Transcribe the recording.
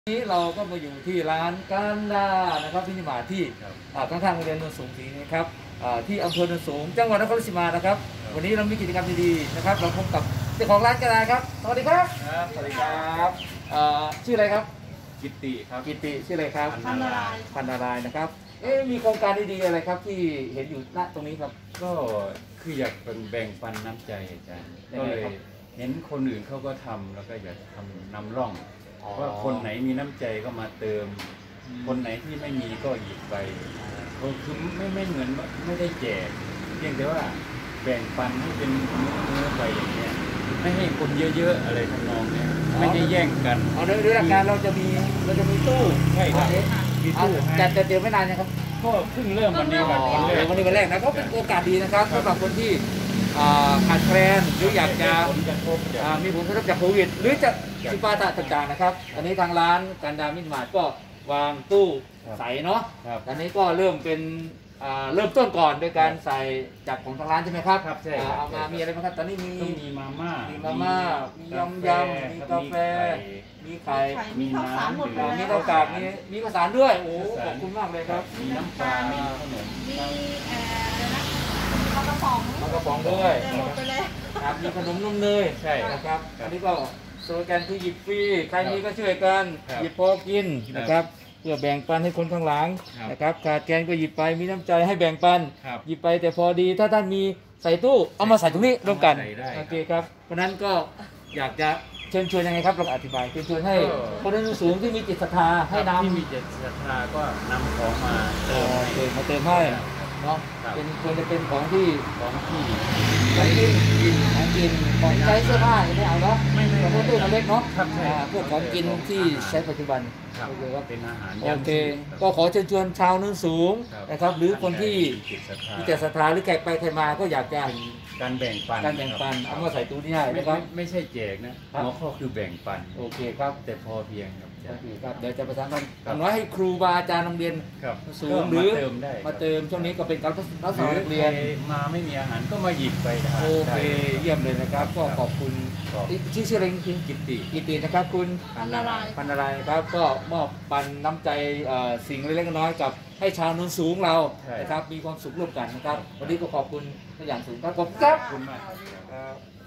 นี้เราก็มาอยู่ที่ร้านกันดานะครับที่นิมาที่ข้างๆโรงเรียนโนนสูงศรีนะครับที่อำเภอโนนสูงจังหวัดนครราชสีมานะครับวันนี้เรามีกิจกรรมดีๆนะครับเราพบกับเจ้าของร้านกันดาครับสวัสดีครับสวัสดีครับชื่ออะไรครับกิตติครับกิตติชื่ออะไรครับพันนารายณ์นะครับมีโครงการดีๆอะไรครับที่เห็นอยู่ณตรงนี้ครับก็คืออยากเป็นแบ่งปันน้ำใจอาจารย์ก็เลยเห็นคนอื่นเขาก็ทำแล้วก็อยากทำนำร่องว่าคนไหนมีน้ำใจก็มาเติมคนไหนที่ไม่มีก็หยิบไปคือไม่เหมือนไม่ได้แจกเพียงแต่ว่าแบ่งปันให้เป็นเนื้อไปอย่างเงี้ยไม่ให้คนเยอะๆอะไรทำนองเนี้ยไม่ได้แย่งกันด้วยหลักการเราจะมีตู้ใช่ครับมีตู้จัดเตรียมไม่นานนะครับก็เพิ่งเริ่มวันนี้วันแรกนะก็เป็นโอกาสดีนะครับสำหรับคนที่ขาดแคลนหรืออยากจะมีผลกระทบจากโควิดหรือจะสิปาตะต่างๆนะครับอันนี้ทางร้านกันดามินิมาร์ทก็วางตู้ใส่เนาะอันนี้ก็เริ่มเป็นเริ่มต้นก่อนโดยการใส่จากของทางร้านใช่ไหมครับครับใช่เอามามีอะไรบ้างครับตอนนี้มีมาม่ามียำมีกาแฟมีไข่มีข้าวสารหมดเลยมีข้าวกากมีข้าวสารด้วยโอ้ขอบคุณมากเลยครับมีน้ำปลามีขนมมีปลากระป๋องด้วยหมดไปเลยครับมีขนมนมเนยใช่นะครับอันนี้ก็โซโลแกนคือหยิบฟรีใครมีก็ช่วยกันหยิบพอกินนะครับเพื่อแบ่งปันให้คนข้างหลังนะครับขาดแคลนก็หยิบไปมีน้ำใจให้แบ่งปันหยิบไปแต่พอดีถ้าท่านมีใส่ตู้เอามาใส่ตรงนี้ร่วมกันโอเคครับเพราะนั้นก็อยากจะเชิญชวนยังไงครับลองอธิบายเชิญชวนให้คนที่สูงที่มีจิตศรัทธาให้นำที่มีจิตศรัทธาก็นำของมาเติมให้เนาะควรจะเป็นของที่กินของใช้เสื้อผ้าไม่เอาเนาะไม่ตู้เล็กเนาะพวกของกินที่ใช้ปัจจุบันก็คือว่าเป็นอาหารโอเคก็ขอเชิญชวนชาวโนนสูงนะครับหรือคนที่มีจิตศรัทธาหรือแขกไปใครมาก็อยากจะการแบ่งปันเอามาใส่ตู้ที่ให้นะครับไม่ใช่แจกนะหัวข้อคือแบ่งปันโอเคครับแต่พอเพียงครับเดี๋ยวจะประสานกันอย่างน้อยให้ครูบาอาจารย์โรงเรียนสูงหรือมาเติมช่วงนี้ก็เป็นการรับสอนนักเรียนมาไม่มีอาหารก็มาหยิบไปได้โอเคเยี่ยมเลยนะครับก็ขอบคุณชื่ออะไรคุณกิตตินะครับคุณพันนารายณ์ครับก็มอบปันน้ำใจสิ่งเล็กๆน้อยๆกับให้ชาวโนนสูงเรานะครับมีความสุขร่วมกันนะครับวันนี้ก็ขอบคุณอย่างสูงครับขอบคุณมากครับ